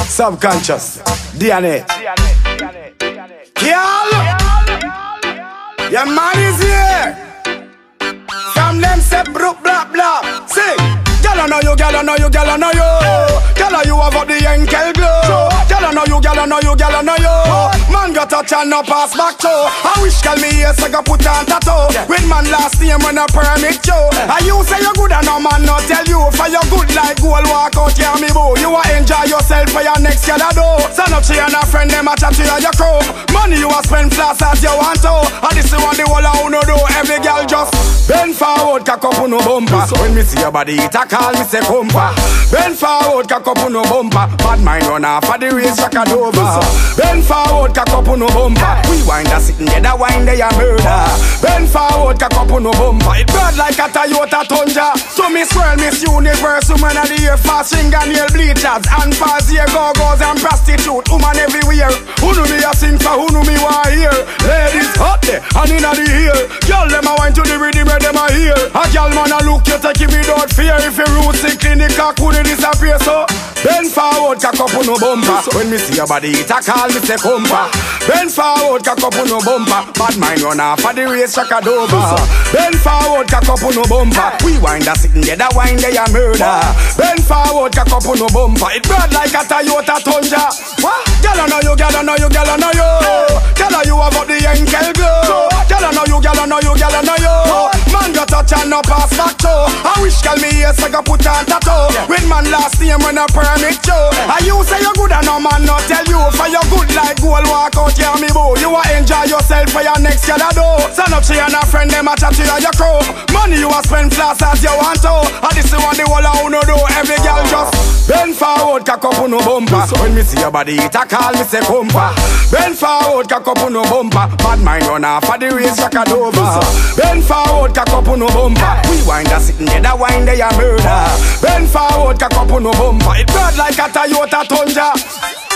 Subconscious, DNA. Girl, your man is here. From them say brook blah blah. Sing. Girl, I know you, girl, I know you, girl, I know you. Girl, you have up the ankle glow. Girl, I know you, girl, I know you, girl, I know you. Man got touch and no pass back to. I wish call me yes, I got put on tattoo. With man last name when I permit you. And you say you good and no man not tell you. For your good like gold walk out here me boo. You a enjoy yourself for your next girl I do. So no she and a friend them a chat to your crew. Money you a spend fast as you want to. And this is what the whole of uno do. Every girl just bend forward, cock up on no bumper. When me see your body it a call me say compa. Bend forward, cock up on no bumper. Bad mind run off for the race track and over. Bend forward, cock up on no bumper. We wind a sitting there, that wind they a murder. Bend forward, cock up on no bumper. It bird like a Toyota Tundra. So Miss World, Miss Universe, woman of the year, fast fingernail bleachers, and fast ear go-go's and prostitute, woman everywhere. Who know me a sing for, who know me want hear. Ladies hot there, and inna the ear. Girl them a wine to the rhythm where them a hear. A girl man a look you take it without fear. If you root sick in the cock, would it disappear so? Bend forward, cock up on no bumper. When me see your body, it a call me say compa. Bend forward, cock up on no bumper. Bad mind run off for the race track and over. Bend forward, cock up on no bumper. We wind a sitting there, that wind they a murder. Bend forward, cock up on no bumper. It bird like a Toyota Tundra. What? Girl I know you, girl I know you, girl I know you. Girl you have up the ankle glow. Girl I know you, girl I know you, girl I know you. Man got touch and no pass back to. I wish call me yes, I got put on tattoo. With man last name when I permit you. And you say you good and no man not tell you. For your good like gold walk out here me boo. You a enjoy yourself for your next girl I do. Son up she and a friend them a chat to your crew. Money you a spend fast as you want to. And this is what the whole of uno do. Every girl just bend forward, cock up on no bumper. When me see your body it a call me say compa. Bend forward, cock up on no bumper. Bad mind run off for the race track and over. Bend forward, cock up on no bumper. We wind a sitting there, that wind they a murder. Bend forward, cock up on no bumper. It bird like a Toyota Tundra.